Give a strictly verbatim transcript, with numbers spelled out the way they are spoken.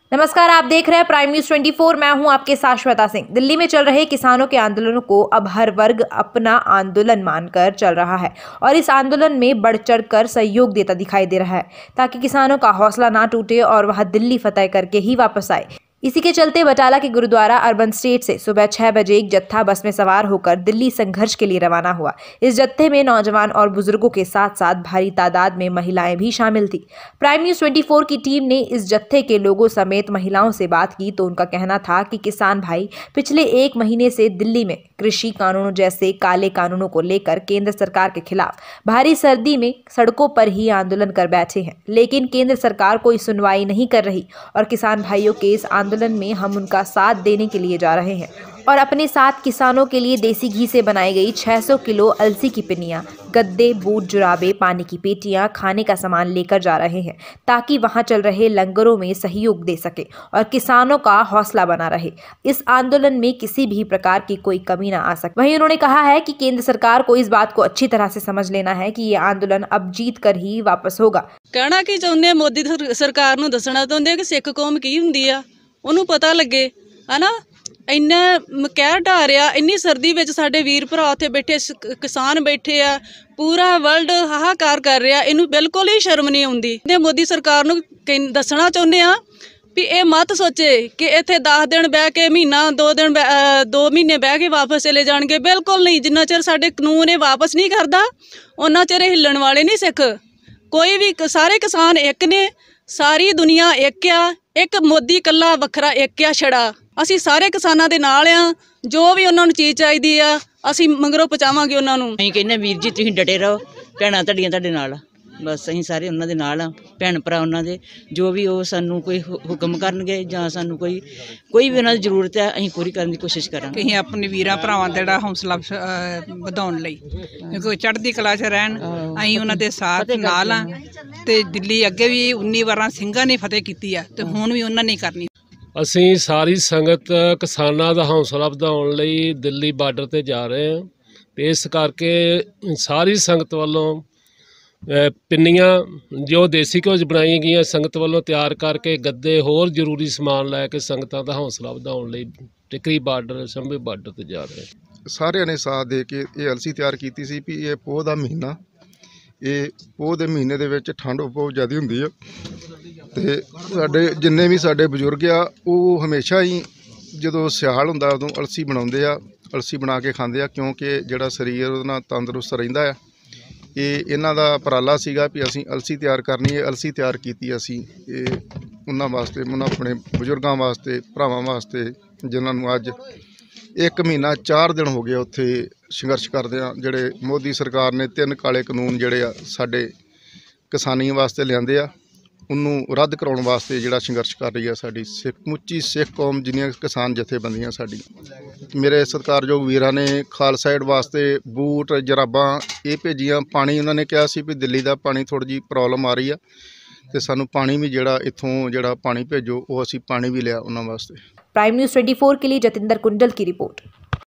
नमस्कार, आप देख रहे हैं प्राइम न्यूज चौबीस। मैं हूं आपके साथ श्वेता सिंह। दिल्ली में चल रहे किसानों के आंदोलनों को अब हर वर्ग अपना आंदोलन मानकर चल रहा है और इस आंदोलन में बढ़ चढ़कर सहयोग देता दिखाई दे रहा है ताकि किसानों का हौसला ना टूटे और वह दिल्ली फतेह करके ही वापस आए। इसी के चलते बटाला के गुरुद्वारा अर्बन स्टेट से सुबह छह बजे एक जत्था बस में सवार होकर दिल्ली संघर्ष के लिए रवाना हुआ। इस जत्थे में नौजवान और बुजुर्गों के साथ साथ भारी तादाद में महिलाएं भी शामिल थी। प्राइम न्यूज चौबीस की टीम ने इस जत्थे के लोगों समेत महिलाओं से बात की तो उनका कहना था कि किसान भाई पिछले एक महीने से दिल्ली में कृषि कानूनों जैसे काले कानूनों को लेकर केंद्र सरकार के खिलाफ भारी सर्दी में सड़कों पर ही आंदोलन कर बैठे हैं, लेकिन केंद्र सरकार कोई सुनवाई नहीं कर रही और किसान भाइयों के इस आंदोलन में हम उनका साथ देने के लिए जा रहे हैं और अपने साथ किसानों के लिए देसी घी से बनाई गई छह सौ किलो अलसी की पिन्नियां, गद्दे, बूट, जुराबे, पानी की पेटियां, खाने का सामान लेकर जा रहे हैं ताकि वहां चल रहे लंगरों में सहयोग दे सके और किसानों का हौसला बना रहे। इस आंदोलन में किसी भी प्रकार की कोई कमी ना आ सके। वहीं उन्होंने कहा है कि केंद्र सरकार को इस बात को अच्छी तरह से समझ लेना है कि ये आंदोलन अब जीत कर ही वापस होगा। कहना कि चाहते मोदी सरकार नूं दसना चाहते कि सिख कौम की हुंदी आ, ਉਹਨੂੰ पता लगे है ना। इन्ना कहर ढा रहा, इन्नी सर्दी में साडे वीर भरा उत्थे बैठे, किसान बैठे आ, पूरा वर्ल्ड हाहाकार कर रहा। इनू बिल्कुल ही शर्म नहीं आउंदी। मोदी सरकार नूं दसना चाहुंदे आ भी ये मत सोचे कि इत्थे दस दिन बह के महीना दो दिन दो महीने बह के वापस चले जाएंगे। बिल्कुल नहीं। जिन्ना चिर साडे कानून वापस नहीं करता उन्ना चिर हिलण वाले नहीं सिख। कोई भी, सारे किसान एक ने, सारी दुनिया एक आ, एक मोदी कला वखरा एक आ छड़ा। असी सारे किसानां दे नाल आ, जो भी उन्हां नूं चीज़ चाहीदी आ असी मंगरों पहुँचावांगे उन्हां नूं। असीं कहने वीर जी तुसीं डटे रहो, भैणां तुहाडीआं तुहाडे नाल आ, बस असीं सारे उन्हां दे नाल आ, भैण भरा उन्हां दे। जो भी वो सानूं कोई हुक्म करनगे जां सानूं कोई कोई भी उन्हां दी जरूरत है असीं पूरी करन दी कोशिश करांगे। असीं अपने वीरां भरावां दा जिहड़ा हौसला वधाउण लई क्योंकि चढ़दी कला च रहण, असीं उन्हां दे साथ नाल आ ते दिल्ली अगे भी उन्नी वारां ਸਿੰਘਾਂ ने फतेह कीती आ ते हुण भी उन्हां ने करनी। ਅਸੀਂ ਸਾਰੀ ਸੰਗਤ ਕਿਸਾਨਾਂ ਦਾ ਹੌਸਲਾ ਵਧਾਉਣ ਲਈ ਦਿੱਲੀ ਬਾਰਡਰ ਤੇ ਜਾ ਰਹੇ ਹਾਂ ਤੇ ਇਸ ਕਰਕੇ ਸਾਰੀ ਸੰਗਤ ਵੱਲੋਂ ਪਿੰਨੀਆਂ ਜੋ ਦੇਸੀ ਘਿਓ 'ਚ ਬਣਾਈਆਂ ਗਈਆਂ ਸੰਗਤ ਵੱਲੋਂ ਤਿਆਰ ਕਰਕੇ ਗੱਦੇ ਹੋਰ ਜ਼ਰੂਰੀ ਸਮਾਨ ਲੈ ਕੇ ਸੰਗਤਾਂ ਦਾ ਹੌਸਲਾ ਵਧਾਉਣ ਲਈ ਟਿਕਰੀ ਬਾਰਡਰ ਸੰਭੇ ਬਾਰਡਰ ਤੇ ਜਾ ਰਹੇ ਹਾਂ। ਸਾਰਿਆਂ ਨੇ ਸਾਥ ਦੇ ਕੇ ਇਹ ਅਲਸੀ ਤਿਆਰ ਕੀਤੀ ਸੀ ਵੀ ਇਹ ਪੋਹ ਦਾ ਮਹੀਨਾ, ਇਹ ਪੋਹ ਦੇ ਮਹੀਨੇ ਦੇ ਵਿੱਚ ਠੰਡ ਬਹੁਤ ਜ਼ਿਆਦਾ ਹੁੰਦੀ ਆ ਤੇ ਸਾਡੇ ਜਿੰਨੇ ਵੀ ਸਾਡੇ ਬਜ਼ੁਰਗ ਆ ਉਹ ਹਮੇਸ਼ਾ ਹੀ ਜਦੋਂ ਸਿਆਲ ਹੁੰਦਾ ਉਦੋਂ ਅਲਸੀ ਬਣਾਉਂਦੇ ਆ, ਅਲਸੀ ਬਣਾ ਕੇ ਖਾਂਦੇ ਆ ਕਿਉਂਕਿ ਜਿਹੜਾ ਸਰੀਰ ਉਹਦੇ ਨਾਲ ਤੰਦਰੁਸਤ ਰਹਿੰਦਾ ਆ। ਇਹ ਇਹਨਾਂ ਦਾ ਉਪਰਾਲਾ ਸੀਗਾ ਵੀ ਅਸੀਂ ਅਲਸੀ ਤਿਆਰ ਕਰਨੀ ਹੈ। ਅਲਸੀ ਤਿਆਰ ਕੀਤੀ ਅਸੀਂ ਇਹ ਉਹਨਾਂ ਵਾਸਤੇ, ਉਹਨਾਂ ਆਪਣੇ ਬਜ਼ੁਰਗਾਂ ਵਾਸਤੇ, ਭਰਾਵਾਂ ਵਾਸਤੇ ਜਿਨ੍ਹਾਂ ਨੂੰ ਅੱਜ ਇੱਕ ਮਹੀਨਾ ਚਾਰ ਦਿਨ ਹੋ ਗਏ ਉੱਥੇ ਸੰਘਰਸ਼ ਕਰਦੇ ਆ। ਜਿਹੜੇ ਮੋਦੀ ਸਰਕਾਰ ਨੇ ਤਿੰਨ ਕਾਲੇ ਕਾਨੂੰਨ ਜਿਹੜੇ ਆ ਸਾਡੇ ਕਿਸਾਨੀ ਵਾਸਤੇ ਲਿਆਂਦੇ ਆ ਉਹਨੂੰ ਰੱਦ ਕਰਾਉਣ ਵਾਸਤੇ ਜਿਹੜਾ ਸੰਘਰਸ਼ ਕਰ ਰਹੀ ਆ ਸਾਡੀ ਸਿੱਖ ਮੁੱਚੀ ਸਿੱਖ ਕੌਮ, ਜਿੰਨੀਆਂ ਕਿਸਾਨ ਜਥੇਬੰਦੀਆਂ ਸਾਡੀ। ਮੇਰੇ ਸਤਿਕਾਰਯੋਗ ਵੀਰਾਂ ਨੇ ਖਾਲਸਾ ਏਡ ਵਾਸਤੇ ਬੂਟ, ਜਰਾਬਾਂ ਇਹ ਭੇਜੀਆਂ। ਪਾਣੀ ਉਹਨਾਂ ਨੇ ਕਿਹਾ ਸੀ ਵੀ ਦਿੱਲੀ ਦਾ ਪਾਣੀ ਥੋੜ੍ਹੀ ਜਿਹੀ ਪ੍ਰੋਬਲਮ ਆ ਰਹੀ ਆ ਤੇ ਸਾਨੂੰ ਪਾਣੀ ਵੀ ਜਿਹੜਾ ਇੱਥੋਂ ਜਿਹੜਾ ਪਾਣੀ ਭੇਜੋ, ਉਹ ਅਸੀਂ ਪਾਣੀ ਵੀ ਲਿਆ ਉਹਨਾਂ ਵਾਸਤੇ। प्राइम न्यूज चौबीस के लिए जतिंदर कुंडल की रिपोर्ट।